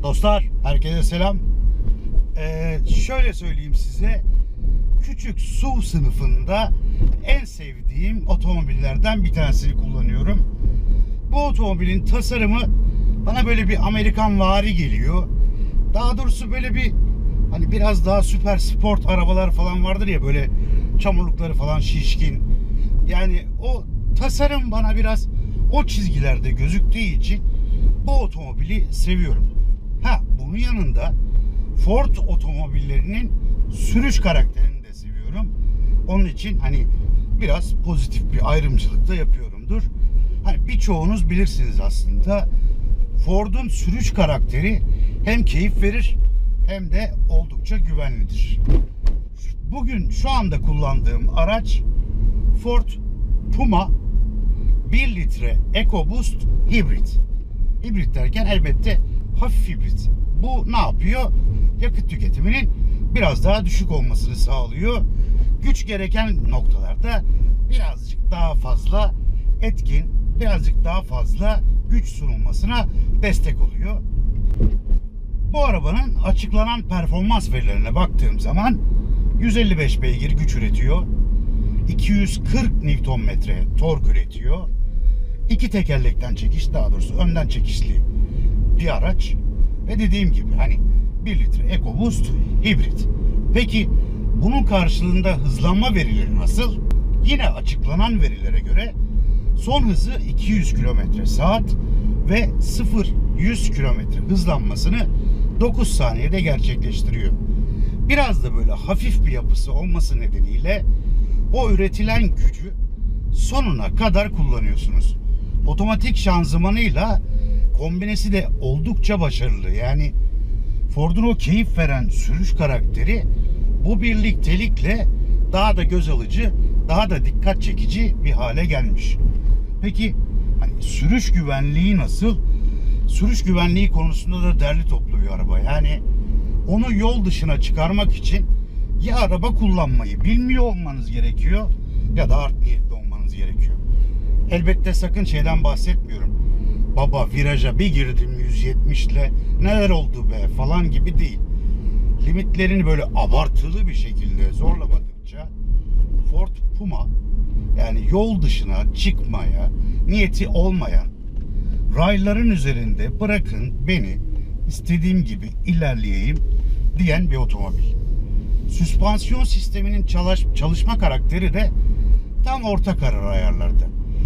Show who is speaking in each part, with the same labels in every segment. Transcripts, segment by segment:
Speaker 1: Dostlar, herkese selam. Şöyle söyleyeyim size, küçük SUV sınıfında en sevdiğim otomobillerden bir tanesini kullanıyorum. Bu otomobilin tasarımı bana böyle bir Amerikanvari geliyor. Daha doğrusu böyle bir hani biraz daha süper sport arabalar falan vardır ya, böyle çamurlukları falan şişkin. Yani o tasarım bana biraz o çizgilerde gözüktüğü için bu otomobili seviyorum. Bunun yanında Ford otomobillerinin sürüş karakterini de seviyorum. Onun için hani biraz pozitif bir ayrımcılık da yapıyorumdur. Hani birçoğunuz bilirsiniz aslında, Ford'un sürüş karakteri hem keyif verir hem de oldukça güvenlidir. Bugün şu anda kullandığım araç Ford Puma 1 litre EcoBoost hibrit. Hibrit derken elbette hafif hibrit. Bu ne yapıyor? Yakıt tüketiminin biraz daha düşük olmasını sağlıyor. Güç gereken noktalarda birazcık daha fazla etkin, birazcık daha fazla güç sunulmasına destek oluyor. Bu arabanın açıklanan performans verilerine baktığım zaman 155 beygir güç üretiyor. 240 Nm tork üretiyor. İki tekerlekten çekiş, daha doğrusu önden çekişli bir araç. Ve dediğim gibi hani 1 litre EcoBoost hibrit. Peki bunun karşılığında hızlanma verileri nasıl? Yine açıklanan verilere göre son hızı 200 km/saat ve 0-100 km hızlanmasını 9 saniyede gerçekleştiriyor. Biraz da böyle hafif bir yapısı olması nedeniyle o üretilen gücü sonuna kadar kullanıyorsunuz. Otomatik şanzımanıyla kombinesi de oldukça başarılı. Yani Ford'un o keyif veren sürüş karakteri bu birliktelikle daha da göz alıcı, daha da dikkat çekici bir hale gelmiş. Peki hani sürüş güvenliği nasıl? Sürüş güvenliği konusunda da derli toplu bir araba. Yani onu yol dışına çıkarmak için ya araba kullanmayı bilmiyor olmanız gerekiyor ya da art niyetli olmanız gerekiyor. Elbette sakın şeyden bahsetmiyorum. Baba viraja bir girdim 170 ile neler oldu be falan gibi değil. Limitlerini böyle abartılı bir şekilde zorlamadıkça Ford Puma, yani yol dışına çıkmaya niyeti olmayan, rayların üzerinde bırakın beni istediğim gibi ilerleyeyim diyen bir otomobil. Süspansiyon sisteminin çalışma karakteri de tam orta karar ayarlarda.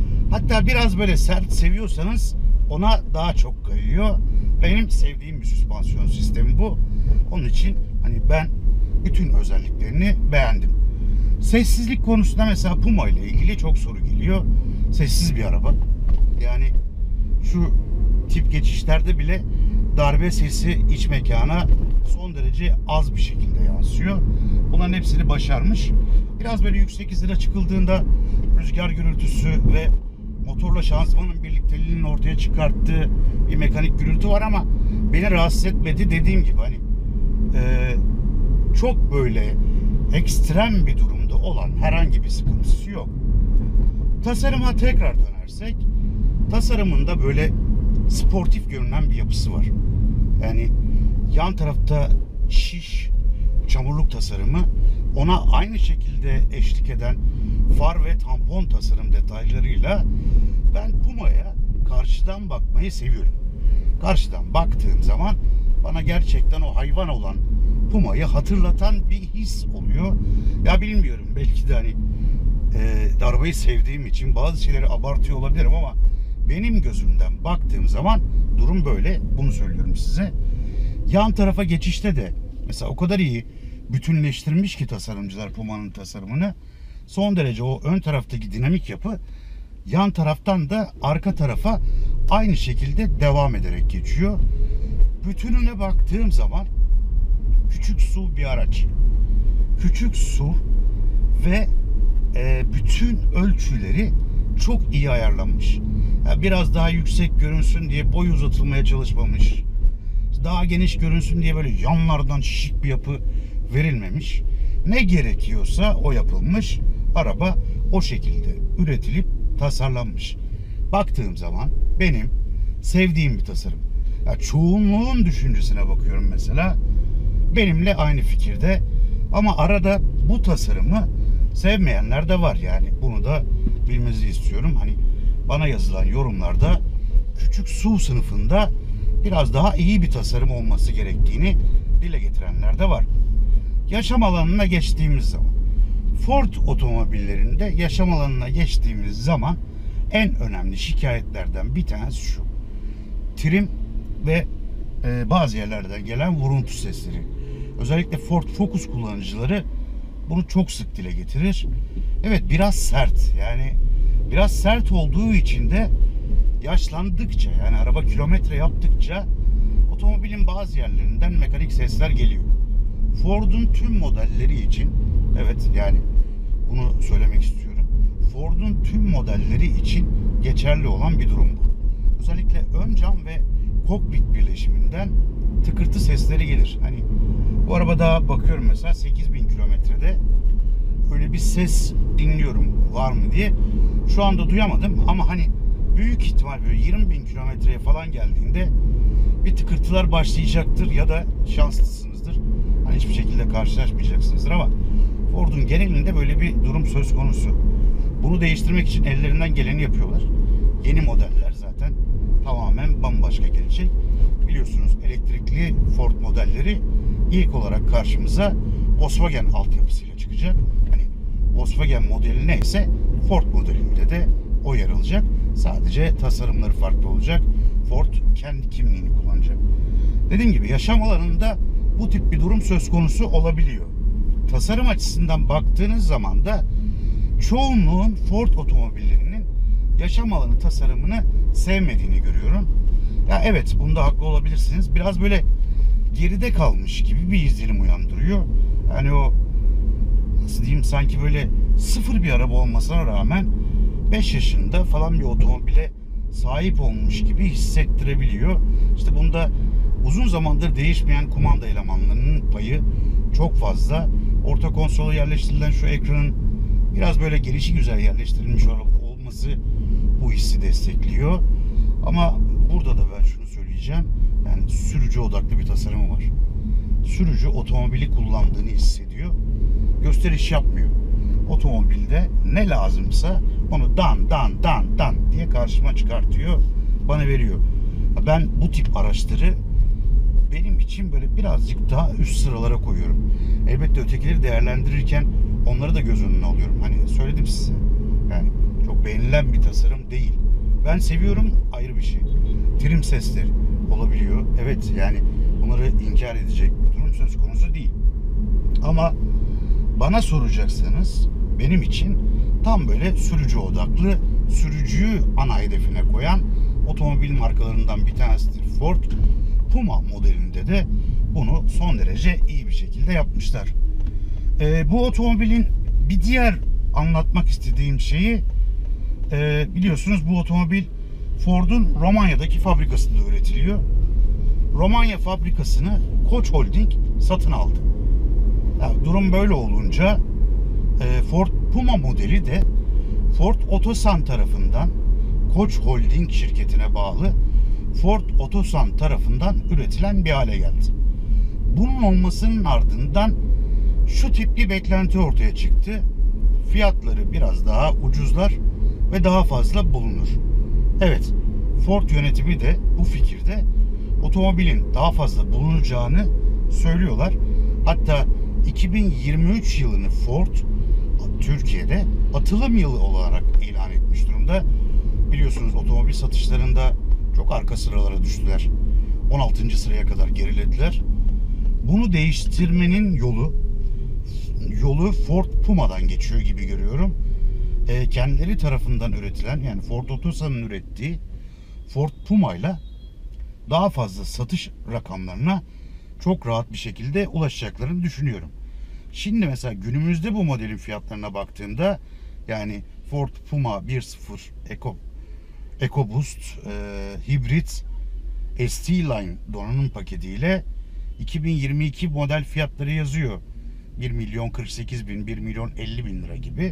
Speaker 1: Hatta biraz böyle sert seviyorsanız ona daha çok kayıyor. Benim sevdiğim bir süspansiyon sistemi bu. Onun için hani ben bütün özelliklerini beğendim. Sessizlik konusunda mesela Puma ile ilgili çok soru geliyor. Sessiz bir araba. Yani şu tip geçişlerde bile darbe sesi iç mekana son derece az bir şekilde yansıyor. Bunların hepsini başarmış. Biraz böyle yüksek hızlara çıkıldığında rüzgar gürültüsü ve motorla şanzımanın birlikteliğinin ortaya çıkarttığı bir mekanik gürültü var ama beni rahatsız etmedi. Dediğim gibi hani çok böyle ekstrem bir durumda olan herhangi bir sıkıntısı yok. Tasarıma tekrar dönersek, tasarımında böyle sportif görünen bir yapısı var. Yani yan tarafta şiş, çamurluk tasarımı, ona aynı şekilde eşlik eden far ve tampon tasarım detaylarıyla ben Puma'ya karşıdan bakmayı seviyorum. Karşıdan baktığım zaman bana gerçekten o hayvan olan Puma'yı hatırlatan bir his oluyor. Ya bilmiyorum, belki de hani arabayı sevdiğim için bazı şeyleri abartıyor olabilirim ama benim gözümden baktığım zaman durum böyle. Bunu söylüyorum size. Yan tarafa geçişte de mesela o kadar iyi bütünleştirmiş ki tasarımcılar Puma'nın tasarımını. Son derece o ön taraftaki dinamik yapı yan taraftan da arka tarafa aynı şekilde devam ederek geçiyor. Bütününe baktığım zaman küçük SUV bir araç. Küçük SUV ve bütün ölçüleri çok iyi ayarlanmış. Yani biraz daha yüksek görünsün diye boy uzatılmaya çalışmamış. Daha geniş görünsün diye böyle yanlardan şişik bir yapı verilmemiş. Ne gerekiyorsa o yapılmış. Araba o şekilde üretilip tasarlanmış. Baktığım zaman benim sevdiğim bir tasarım. Ya çoğunluğun düşüncesine bakıyorum mesela. Benimle aynı fikirde. Ama arada bu tasarımı sevmeyenler de var yani. Bunu da bilmenizi istiyorum. Hani bana yazılan yorumlarda küçük SUV sınıfında biraz daha iyi bir tasarım olması gerektiğini dile getirenler de var. Yaşam alanına geçtiğimiz zaman, Ford otomobillerinde yaşam alanına geçtiğimiz zaman en önemli şikayetlerden bir tanesi şu: trim ve bazı yerlerden gelen vuruntu sesleri. Özellikle Ford Focus kullanıcıları bunu çok sık dile getirir. Evet, biraz sert, yani biraz sert olduğu için de yaşlandıkça, yani araba kilometre yaptıkça otomobilin bazı yerlerinden mekanik sesler geliyor. Ford'un tüm modelleri için, evet yani bunu söylemek istiyorum, Ford'un tüm modelleri için geçerli olan bir durum bu. Özellikle ön cam ve kokpit birleşiminden tıkırtı sesleri gelir. Hani bu arabada bakıyorum mesela 8000 kilometrede öyle bir ses dinliyorum var mı diye. Şu anda duyamadım ama hani büyük ihtimal böyle 20.000 kilometreye falan geldiğinde bir tıkırtılar başlayacaktır ya da şanslısınızdır. Hani hiçbir şekilde karşılaşmayacaksınızdır ama Ford'un genelinde böyle bir durum söz konusu. Bunu değiştirmek için ellerinden geleni yapıyorlar. Yeni modeller zaten tamamen bambaşka gelecek. Biliyorsunuz elektrikli Ford modelleri ilk olarak karşımıza Volkswagen altyapısıyla çıkacak. Hani Volkswagen modeli neyse Ford modelinde de o yer alacak. Sadece tasarımları farklı olacak. Ford kendi kimliğini kullanacak. Dediğim gibi yaşam alanında bu tip bir durum söz konusu olabiliyor. Tasarım açısından baktığınız zaman da çoğunluğun Ford otomobillerinin yaşam alanı tasarımını sevmediğini görüyorum. Ya evet, bunda haklı olabilirsiniz. Biraz böyle geride kalmış gibi bir izlenim uyandırıyor. Yani o, nasıl diyeyim, sanki böyle sıfır bir araba olmasına rağmen 5 yaşında falan bir otomobile sahip olmuş gibi hissettirebiliyor. İşte bunda uzun zamandır değişmeyen kumanda elemanlarının payı çok fazla. Orta konsola yerleştirilen şu ekranın biraz böyle gelişigüzel yerleştirilmiş olması bu hissi destekliyor. Ama burada da ben şunu söyleyeceğim. Yani sürücü odaklı bir tasarımı var. Sürücü otomobili kullandığını hissediyor. Gösteriş yapmıyor. Otomobilde ne lazımsa onu dan diye karşıma çıkartıyor, bana veriyor. Ben bu tip araçları benim için böyle birazcık daha üst sıralara koyuyorum. Elbette ötekileri değerlendirirken onları da göz önüne alıyorum. Hani söyledim size. Yani çok beğenilen bir tasarım değil. Ben seviyorum, ayrı bir şey. Trim sesleri olabiliyor. Evet, yani bunları inkar edecek bir durum söz konusu değil. Ama bana soracaksanız benim için tam böyle sürücü odaklı, sürücüyü ana hedefine koyan otomobil markalarından bir tanesidir Ford. Puma modelinde de bunu son derece iyi bir şekilde yapmışlar. Bu otomobilin bir diğer anlatmak istediğim şeyi, biliyorsunuz bu otomobil Ford'un Romanya'daki fabrikasında üretiliyor. Romanya fabrikasını Koç Holding satın aldı. Yani durum böyle olunca Ford Puma modeli de Ford Otosan tarafından Koç Holding şirketine bağlı Ford Otosan tarafından üretilen bir hale geldi. Bunun olmasının ardından şu tip bir beklenti ortaya çıktı. Fiyatları biraz daha ucuzlar ve daha fazla bulunur. Evet, Ford yönetimi de bu fikirde, otomobilin daha fazla bulunacağını söylüyorlar. Hatta 2023 yılını Ford Türkiye'de atılım yılı olarak ilan etmiş durumda. Biliyorsunuz otomobil satışlarında çok arka sıralara düştüler. 16. sıraya kadar gerilediler. Bunu değiştirmenin yolu Ford Puma'dan geçiyor gibi görüyorum. Kendileri tarafından üretilen, yani Ford Otosan'ın ürettiği Ford Puma'yla daha fazla satış rakamlarına çok rahat bir şekilde ulaşacaklarını düşünüyorum. Şimdi mesela günümüzde bu modelin fiyatlarına baktığımda, yani Ford Puma 1.0 EcoBoost hibrit ST-Line donanım paketiyle 2022 model fiyatları yazıyor. 1.048.000, 1.050.000 lira gibi.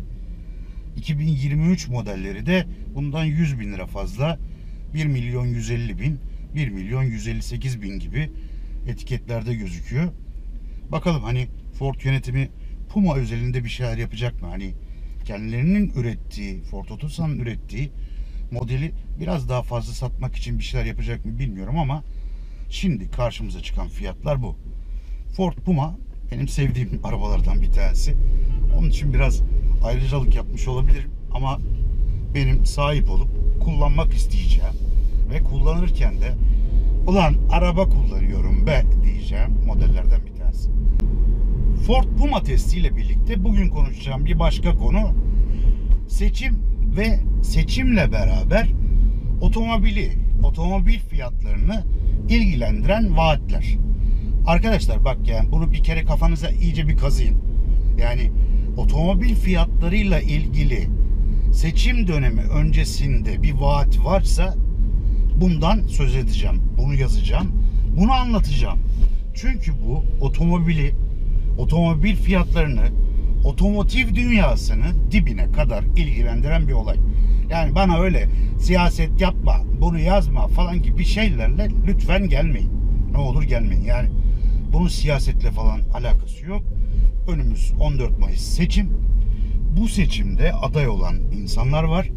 Speaker 1: 2023 modelleri de bundan 100.000 lira fazla, 1.150.000, 1.158.000 gibi etiketlerde gözüküyor. Bakalım hani Ford yönetimi Puma özelinde bir şeyler yapacak mı? Hani kendilerinin ürettiği, Ford Otosan'ın ürettiği modeli biraz daha fazla satmak için bir şeyler yapacak mı bilmiyorum ama şimdi karşımıza çıkan fiyatlar bu. Ford Puma benim sevdiğim arabalardan bir tanesi. Onun için biraz ayrıcalık yapmış olabilirim ama benim sahip olup kullanmak isteyeceğim ve kullanırken de ulan araba kullanıyorum be diyeceğim modellerden bir tanesi. Ford Puma testiyle birlikte bugün konuşacağım bir başka konu seçim ve seçimle beraber otomobil fiyatlarını ilgilendiren vaatler. Arkadaşlar bak yani bunu bir kere kafanıza iyice bir kazıyın. Yani otomobil fiyatlarıyla ilgili seçim dönemi öncesinde bir vaat varsa bundan söz edeceğim. Bunu yazacağım. Bunu anlatacağım. Çünkü bu otomobil fiyatlarını, otomotiv dünyasını dibine kadar ilgilendiren bir olay. Yani bana öyle siyaset yapma, bunu yazma falan gibi şeylerle lütfen gelmeyin. Ne olur gelmeyin. Yani bunun siyasetle falan alakası yok. Önümüz 14 Mayıs seçim. Bu seçimde aday olan insanlar var.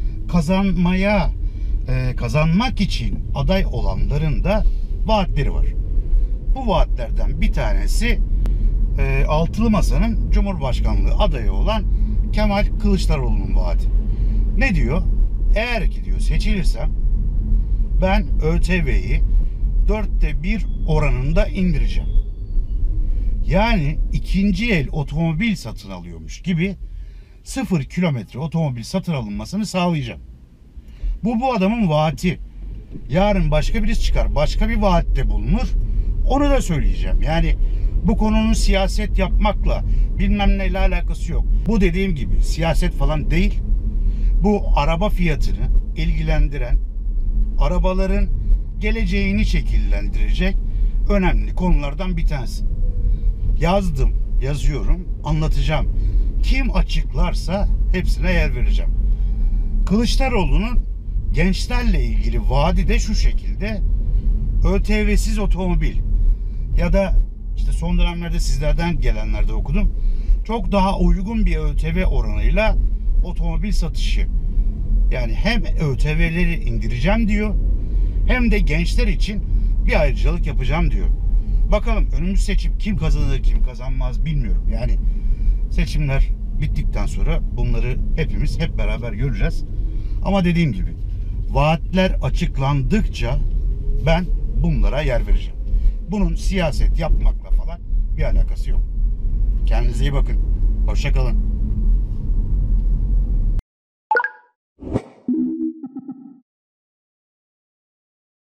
Speaker 1: Kazanmak için aday olanların da vaatleri var. Bu vaatlerden bir tanesi Altılı Masa'nın Cumhurbaşkanlığı adayı olan Kemal Kılıçdaroğlu'nun vaadi. Ne diyor? Eğer ki diyor seçilirsem ben ÖTV'yi 1/4 oranında indireceğim. Yani ikinci el otomobil satın alıyormuş gibi 0 kilometre otomobil satın alınmasını sağlayacağım. Bu adamın vaati. Yarın başka birisi çıkar, başka bir vaatte bulunur. Onu da söyleyeceğim. Yani bu konunun siyaset yapmakla bilmem neyle alakası yok. Bu dediğim gibi siyaset falan değil. Bu araba fiyatını ilgilendiren, arabaların geleceğini şekillendirecek önemli konulardan bir tanesi. Yazıyorum, anlatacağım. Kim açıklarsa hepsine yer vereceğim. Kılıçdaroğlu'nun gençlerle ilgili vaadi de şu şekilde: ÖTV'siz otomobil ya da işte son dönemlerde sizlerden gelenlerde okudum. Çok daha uygun bir ÖTV oranıyla otomobil satışı. Yani hem ÖTV'leri indireceğim diyor, hem de gençler için bir ayrıcalık yapacağım diyor. Bakalım önümüz seçim, kim kazanır kim kazanmaz bilmiyorum. Yani seçimler bittikten sonra bunları hep beraber göreceğiz. Ama dediğim gibi vaatler açıklandıkça ben bunlara yer vereceğim. Bunun siyaset yapmakla falan bir alakası yok. Kendinize iyi bakın. Hoşça kalın.